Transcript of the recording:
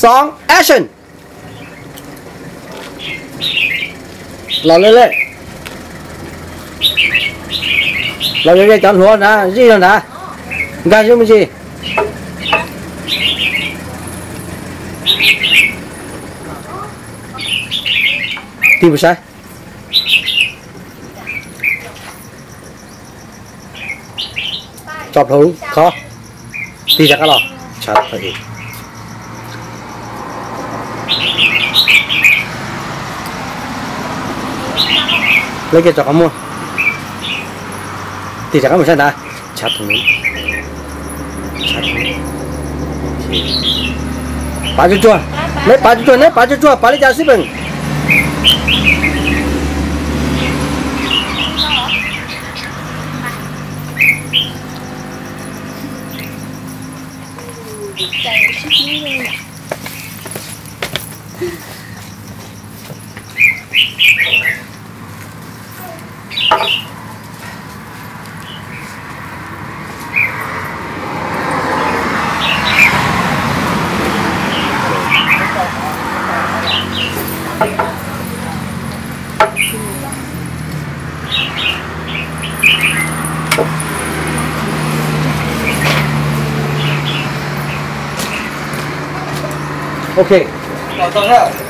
2 action รอเรื่อยๆเราเรื่อยๆจอนหัวนะจี้แล้วนะการช่วยมันสิตีผู้ชายจอบหูคอตีจากกันหรอชัดพอดีเล่นเกมจอกขโมยตีจากกันไม่ใช่นะชัดตรงนี้ชัดตรงนี้ปาจุจั่วไม่ปาจุจั่วเนี่ยปาจุจั่วปาลิจาสิเป็นใจชุดนี้เลยโอเคต่อแล้ว